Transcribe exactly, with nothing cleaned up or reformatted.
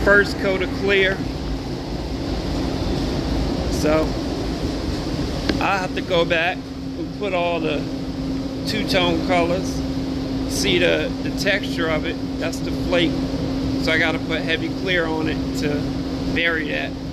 first coat of clear. So I have to go back and put all the two-tone colors. See the, the texture of it, that's the flake. So I gotta put heavy clear on it to vary that.